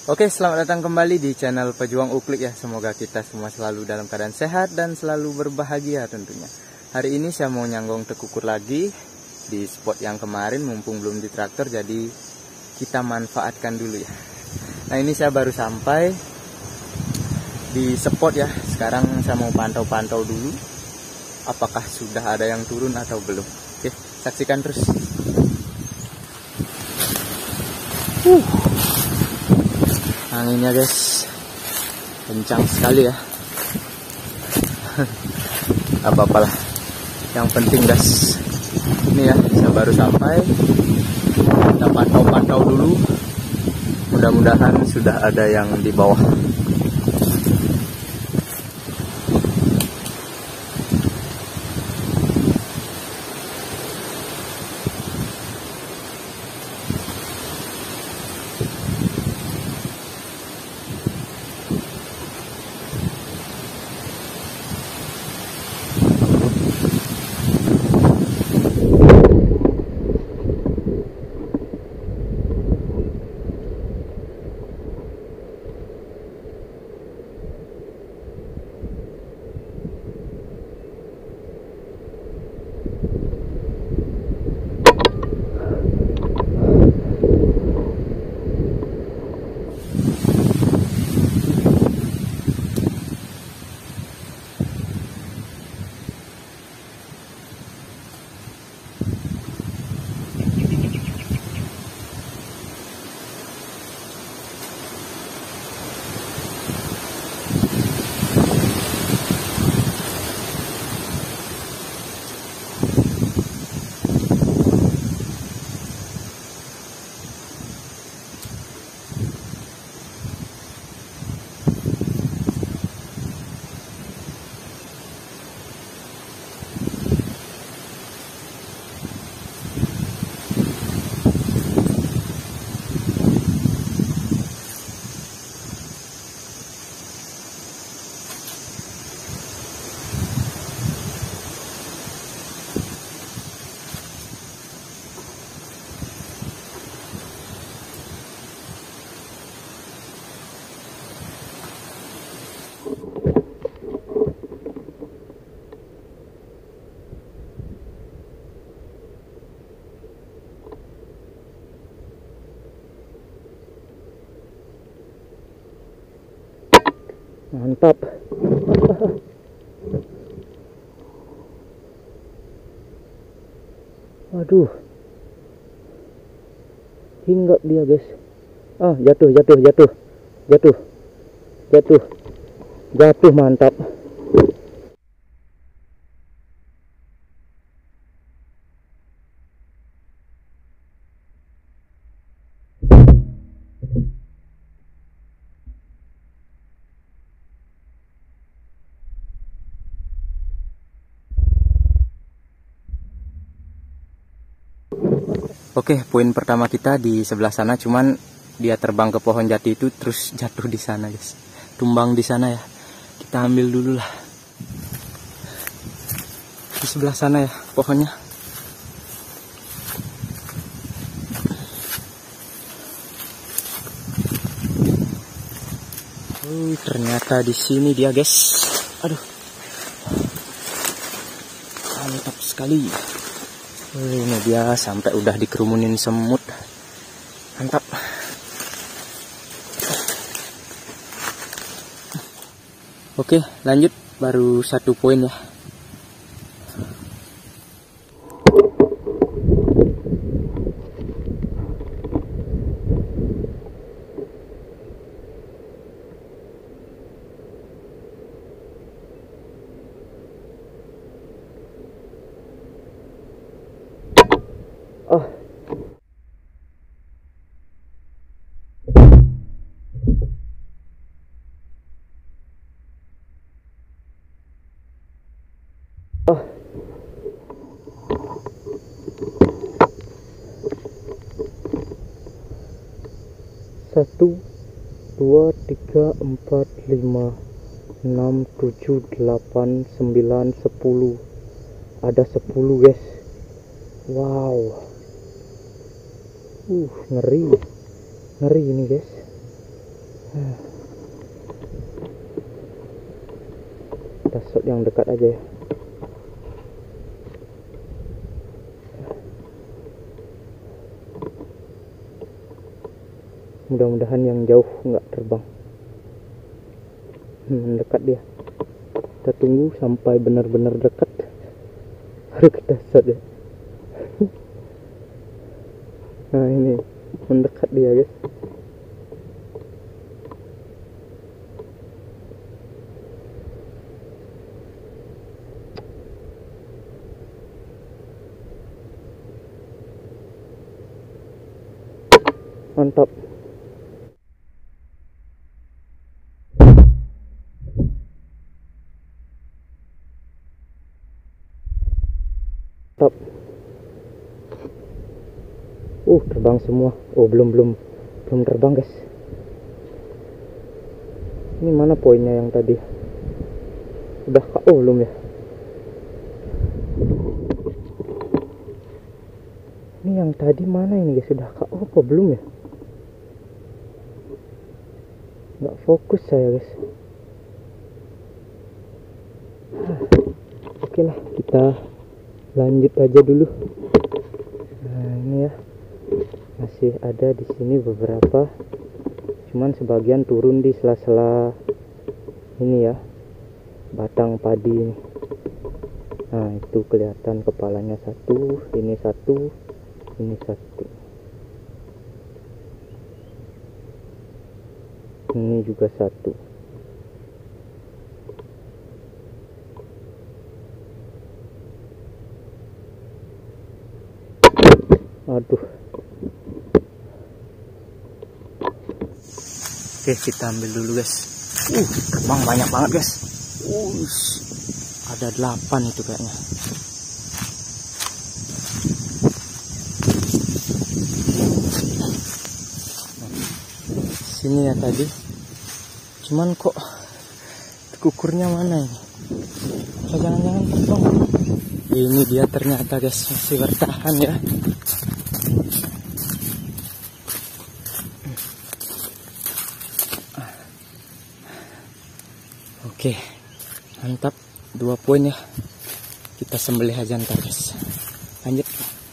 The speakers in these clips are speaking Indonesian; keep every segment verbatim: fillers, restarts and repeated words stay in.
Oke, selamat datang kembali di channel Pejuang Uklik ya. Semoga kita semua selalu dalam keadaan sehat dan selalu berbahagia tentunya. Hari ini saya mau nyanggong tekukur lagi di spot yang kemarin, mumpung belum di traktor, jadi kita manfaatkan dulu ya. Nah, ini saya baru sampai di spot ya. Sekarang saya mau pantau-pantau dulu apakah sudah ada yang turun atau belum. Oke, saksikan terus. Uh. Anginnya guys kencang sekali ya. Apa-apalah, yang penting guys ini ya, saya baru sampai, kita pantau-pantau dulu, mudah-mudahan sudah ada yang di bawah. Mantap. Waduh, hinggap dia guys. Ah, jatuh, jatuh, jatuh, jatuh, jatuh, jatuh, mantap. Oke, poin pertama kita di sebelah sana, cuman dia terbang ke pohon jati itu terus jatuh di sana guys, tumbang di sana ya. Kita ambil dulu lah di sebelah sana ya pohonnya. Oh, ternyata di sini dia guys. Aduh, mantap sekali. Oh, ini dia sampai udah dikerumunin semut. Mantap. Oke, lanjut, baru satu poin ya. Oh. Oh. Satu, dua, tiga, empat, lima, enam, tujuh, delapan, sembilan, sepuluh. Ada sepuluh guys. Wow. Uh, ngeri. Ngeri ini guys. Kita shot yang dekat aja ya. Mudah-mudahan yang jauh nggak terbang. Hmm, dekat dia. Kita tunggu sampai benar-benar dekat baru kita shot ya. Nah ini mendekat dia guys. Mantap. Mantap. Uh, terbang semua. Oh, belum belum belum terbang, guys. Ini mana poinnya yang tadi? Udah K O belum ya? Ini yang tadi mana ini, guys? Sudah K O apa belum ya? Nggak fokus saya, guys. Oke lah, kita lanjut aja dulu. Nah ini ya, masih ada di sini beberapa, cuman sebagian turun di sela-sela ini ya, batang padi ini. Nah itu kelihatan kepalanya satu, ini satu, ini satu, ini juga satu. Aduh. Oke, kita ambil dulu guys. Uh, terbang banyak banget guys. Uh, ada delapan itu kayaknya. Sini ya tadi. Cuman kok kukurnya mana ini? Oh, jangan-jangan terbang. Ini dia ternyata guys, masih bertahan ya. Oke, mantap, dua poin ya. Kita sembelih aja ntar guys. Lanjut.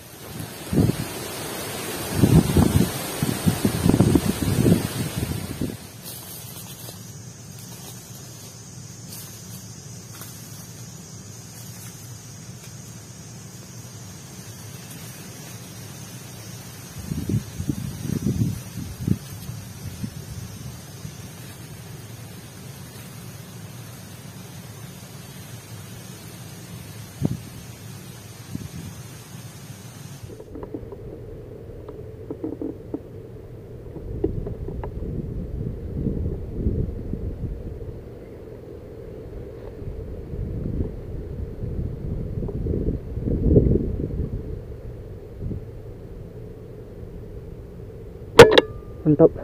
Mantap.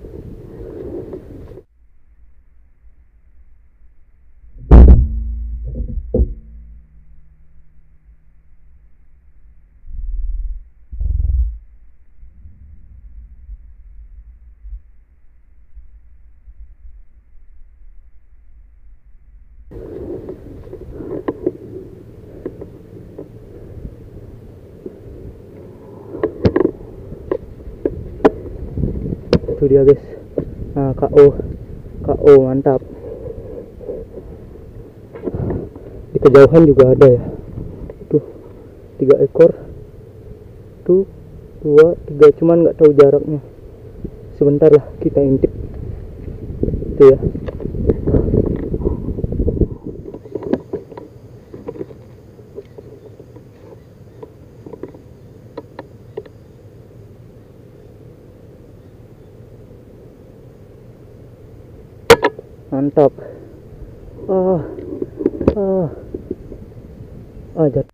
Itu dia guys. Nah, K O. K O mantap. Di kejauhan juga ada ya. Tuh, tiga ekor. Tuh, dua, tiga, cuman nggak tahu jaraknya. Sebentar lah kita intip. Itu ya. Mantap. Ah, ah, ah, jatuh.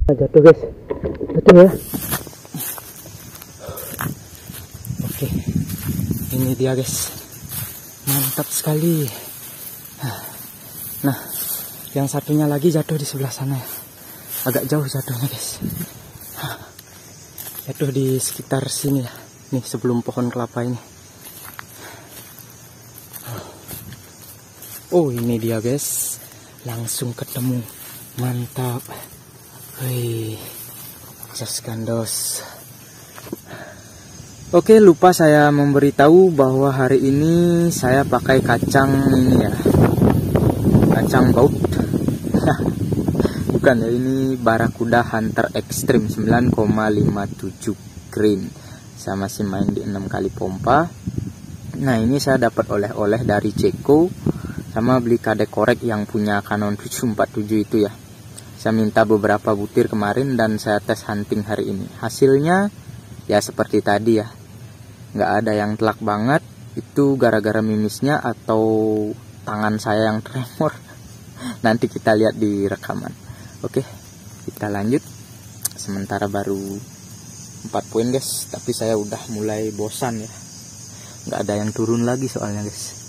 Jatuh guys, jatuh ya. Oke, ini dia guys, mantap sekali. Nah, yang satunya lagi jatuh di sebelah sana ya, agak jauh jatuhnya guys. Jatuh di sekitar sini ya, nih sebelum pohon kelapa ini. Oh, ini dia guys, langsung ketemu, mantap. Wih, jos gandos. Oke, lupa saya memberitahu bahwa hari ini saya pakai kacang ini ya, kacang baut. Bukan ya, ini Barakuda Hunter Extreme sembilan koma lima tujuh green. Saya masih main di enam kali pompa. Nah, ini saya dapat oleh-oleh dari Ceko, sama beli kadek korek yang punya Canon tujuh empat tujuh itu ya. Saya minta beberapa butir kemarin dan saya tes hunting hari ini. Hasilnya ya seperti tadi ya, nggak ada yang telak banget. Itu gara-gara mimisnya atau tangan saya yang tremor. Nanti kita lihat di rekaman. Oke, kita lanjut. Sementara baru empat poin guys, tapi saya udah mulai bosan ya. Nggak ada yang turun lagi soalnya guys.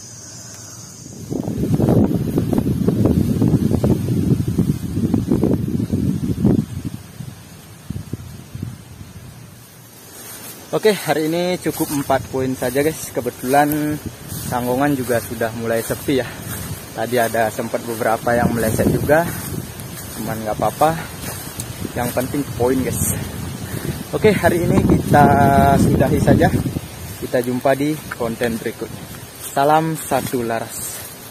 Oke, hari ini cukup empat poin saja guys. Kebetulan tanggungan juga sudah mulai sepi ya. Tadi ada sempat beberapa yang meleset juga, cuman nggak apa-apa. Yang penting poin guys. Oke, hari ini kita sudahi saja. Kita jumpa di konten berikutnya. Salam satu laras.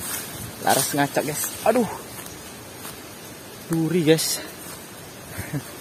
Laras ngacak guys. Aduh, duri guys.